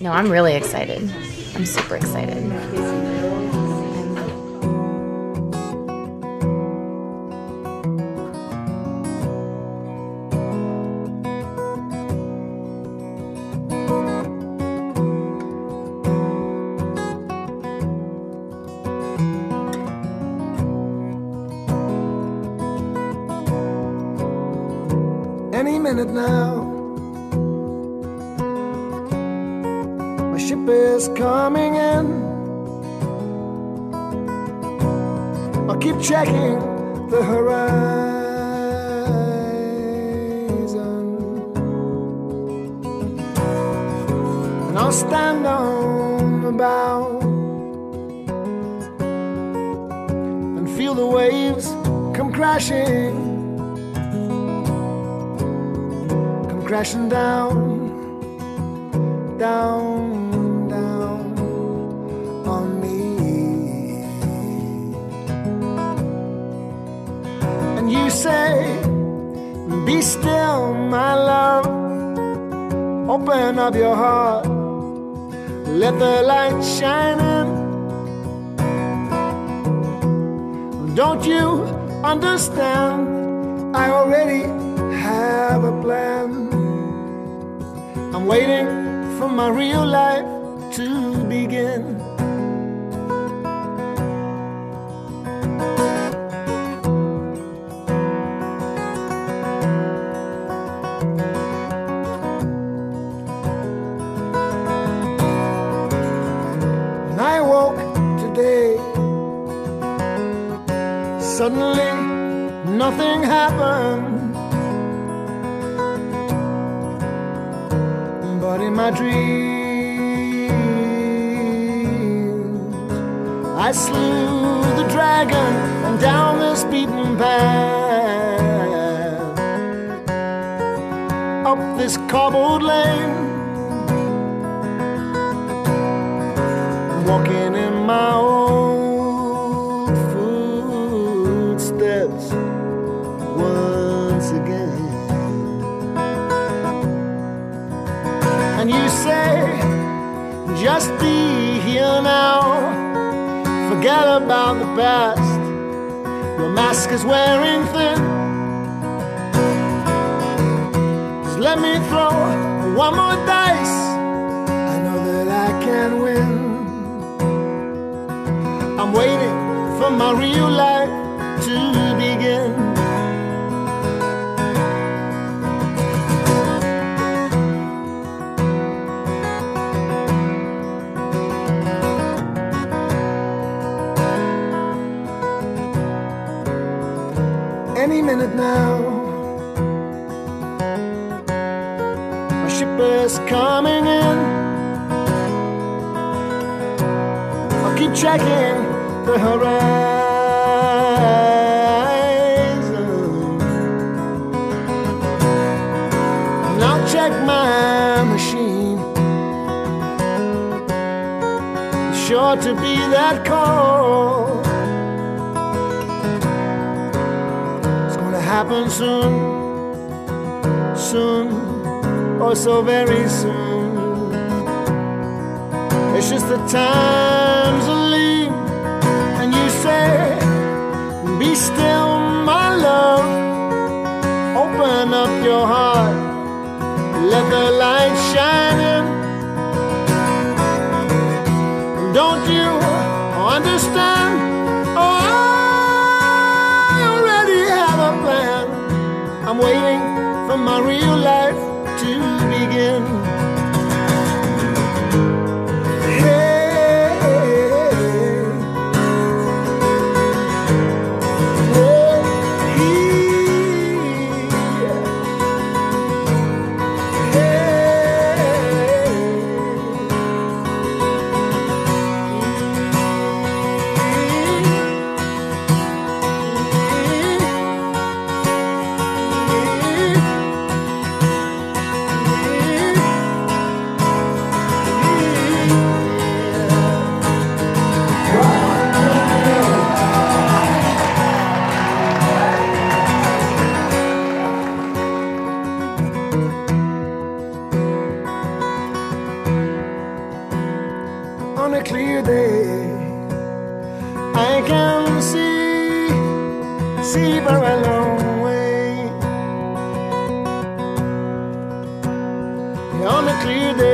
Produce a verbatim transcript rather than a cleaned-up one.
No, I'm really excited. I'm super excited. Any minute now, my ship is coming in. I'll keep checking the horizon, and I'll stand on the bow and feel the waves come crashing, crashing down, down, down on me. And you say, be still, my love. Open up your heart, let the light shine in. Don't you understand? I already have a plan. I'm waiting for my real life to begin. When I woke today, suddenly nothing happened. But in my dreams, I slew the dragon, and down this beaten path, up this cobbled lane, walking in my old footsteps once again. And you say, just be here now, forget about the past, your mask is wearing thin. Just let me throw one more dice, I know that I can win. I'm waiting for my real life to begin. Any minute now, my ship is coming in. I'll keep checking the horizon, and I'll check my machine, sure to be that call. Happen soon, soon, oh so very soon. It's just the times are lean, and you say, be still, my love. Open up your heart, let the light shine in. Don't you understand? Oh, I'm waiting for my real life to begin. on a clear day, I can see, see for a long way. On a clear day,